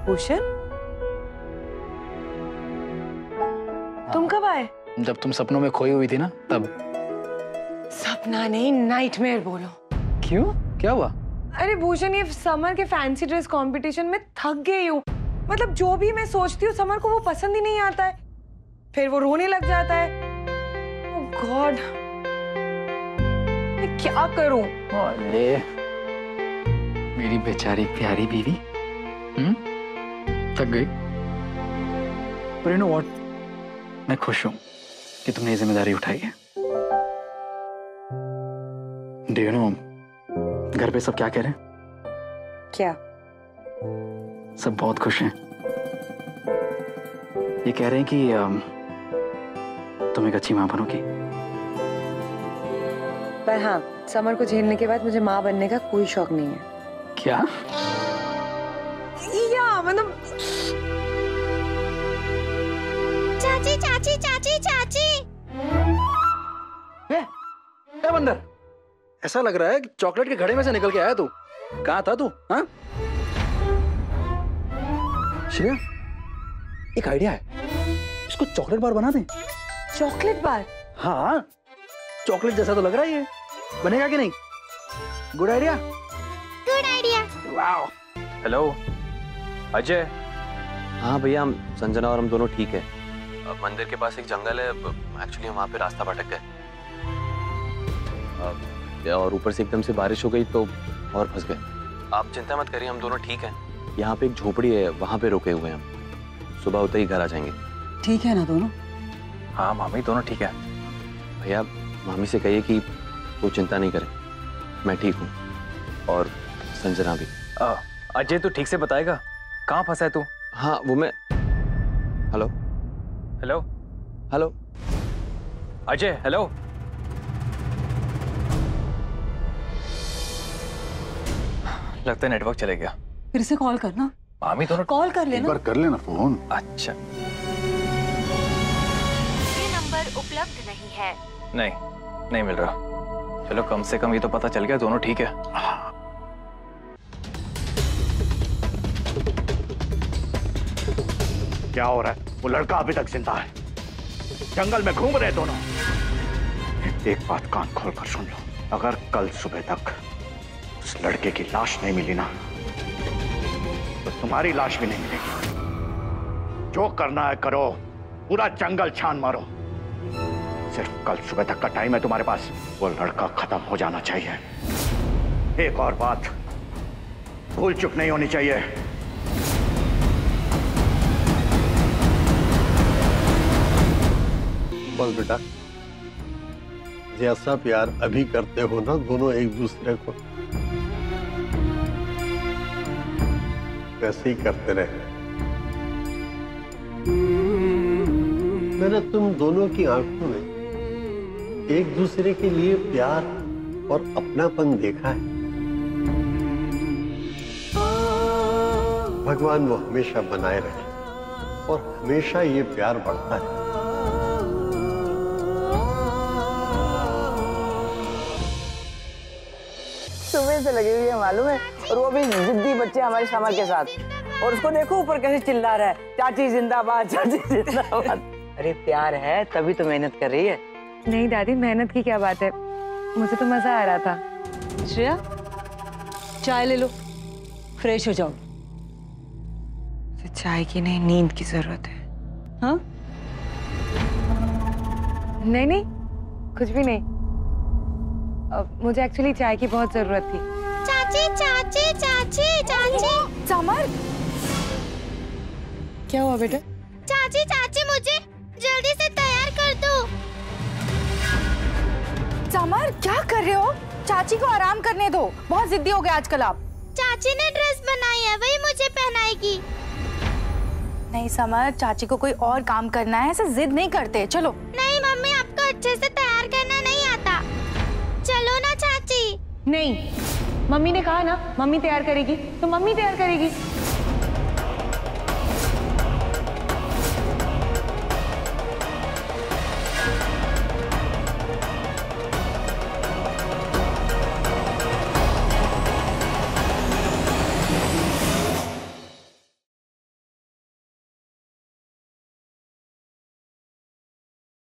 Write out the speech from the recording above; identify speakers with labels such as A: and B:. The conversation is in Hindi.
A: भूषण, तुम कब आए?
B: जब तुम सपनों में खोई हुई थी ना, तब।
A: सपना नहीं, नाइटमेयर बोलो।
B: क्यों, क्या हुआ?
A: अरे भूषण, ये समर के फैंसी ड्रेस कंपटीशन में थक गई हूँ। मतलब जो भी मैं सोचती हूँ समर को वो पसंद ही नहीं आता है, फिर वो रोने लग जाता है। ओह गॉड, मैं क्या करूं?
B: अरे मेरी बेचारी प्यारी बीवी, थक गई। पर यू नो व्हाट, मैं खुश हूं कि तुमने ये जिम्मेदारी उठाई है। डू यू नो घर पे सब क्या कह रहे हैं?
A: क्या?
B: सब बहुत खुश हैं। ये कह रहे हैं कि तुम एक अच्छी मां बनोगी।
A: पर हाँ, समर को झेलने के बाद मुझे माँ बनने का कोई शौक नहीं है।
B: क्या?
A: या मतलब
C: चाची चाची चाची चाची।
B: क्या बंदर, ऐसा लग रहा है कि चॉकलेट के घड़े में से निकल के आया तू। कहाँ था तू? हाँ श्रेया, एक आइडिया है, इसको चॉकलेट बार बना दें।
A: Chocolate bar?
B: हाँ, चॉकलेट जैसा तो लग रहा है ये, बनेगा कि नहीं? Good idea.
C: Good idea.
B: Wow.
D: Hello Ajay. हाँ भैया, हम संजना और हम दोनों ठीक है। मंदिर के पास एक जंगल है, एक्चुअली हम वहाँ पे रास्ता भटक गए और ऊपर से एकदम से बारिश हो गई तो और फंस गए। आप चिंता मत करिए, हम दोनों ठीक हैं। यहाँ पे एक झोपड़ी है, वहाँ पे रुके हुए हैं हम। सुबह होते ही घर आ जाएंगे।
A: ठीक है ना दोनों?
D: हाँ मामी, दोनों ठीक है। भैया मामी से कहिए कि वो चिंता नहीं करे, मैं ठीक हूँ और संजना भी।
E: अजय तू ठीक से बताएगा कहाँ फंसा है तू?
D: हाँ वो मैं। Hello
E: hello
D: hello
E: Ajay, hello. लगता है नेटवर्क चले गया।
A: फिर से कॉल करना।
E: मामी दोनों
A: कॉल कर लेना।
F: एक बार कर लेना फोन।
E: अच्छा।
C: ये नंबर उपलब्ध नहीं है।
E: नहीं मिल रहा। चलो कम से कम ये तो पता चल गया दोनों ठीक है।
F: क्या हो रहा है? वो लड़का अभी तक जिंदा है, जंगल में घूम रहे दोनों। एक बात कान खोल कर सुन लो, अगर कल सुबह तक उस लड़के की लाश नहीं मिली ना, तो तुम्हारी लाश भी नहीं मिलेगी। जो करना है करो, पूरा जंगल छान मारो। सिर्फ कल सुबह तक का टाइम है तुम्हारे पास। वो लड़का खत्म हो जाना चाहिए। एक और बात, भूल चुक नहीं होनी चाहिए।
G: बस बेटा, जैसा प्यार अभी करते हो ना दोनों एक दूसरे को, वैसे ही करते रहे। मैंने तुम दोनों की आंखों में एक दूसरे के लिए प्यार और अपनापन देखा है। भगवान वो हमेशा बनाए रखे और हमेशा ये प्यार बढ़ता है।
H: सुबह से लगी हुई है मालूम है, और वो भी जिद्दी बच्चे हमारे समर के साथ। और उसको देखो ऊपर कैसे चिल्ला रहा है, चाची जिंदाबाद, चाची जिंदाबाद। अरे प्यार है तभी तो मेहनत कर रही है।
A: नहीं दादी, मेहनत की क्या बात है, मुझे तो मजा आ रहा था।
I: श्रेया, चाय ले लो, फ्रेश हो जाओ।
A: चाय की नहीं, नींद की जरूरत है।
I: हाँ?
A: नहीं कुछ भी नहीं। मुझे एक्चुअली चाय की बहुत जरूरत थी।
C: चाची चाची चाची चाची।
A: समर, क्या हुआ बेटा?
C: चाची चाची, मुझे जल्दी से तैयार कर दो।
J: समर क्या कर रहे हो? चाची को आराम करने दो, बहुत जिद्दी हो गए आजकल आप।
C: चाची ने ड्रेस बनाई है, वही मुझे पहनाएगी।
J: नहीं समर, चाची को कोई और काम करना है, ऐसे जिद नहीं करते। चलो।
C: नहीं मम्मी, आपको अच्छे से तैयार करना नहीं आता। चलो ना चाची।
A: नहीं, मम्मी ने कहा ना मम्मी तैयार करेगी, तो मम्मी तैयार करेगी।